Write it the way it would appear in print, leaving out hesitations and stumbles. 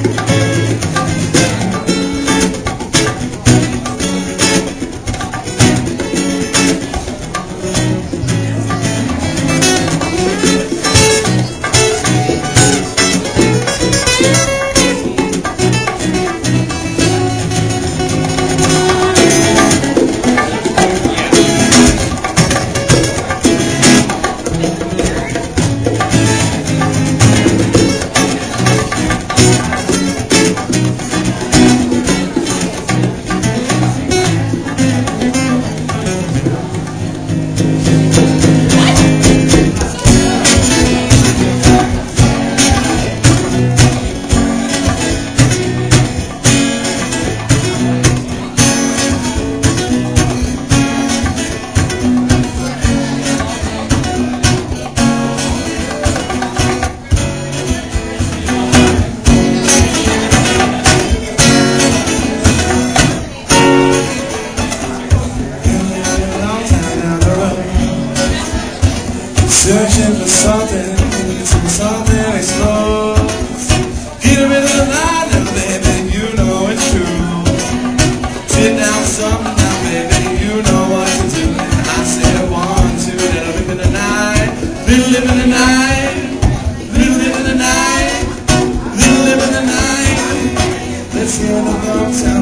Searching for something explodes. Get rid of the lie now, baby, you know it's true. Sit down for something now, baby, you know what to do. And I said 1, 2, then I live in the night, little live in the night, little live in the night, little live in the night. Let's hear the dog sound.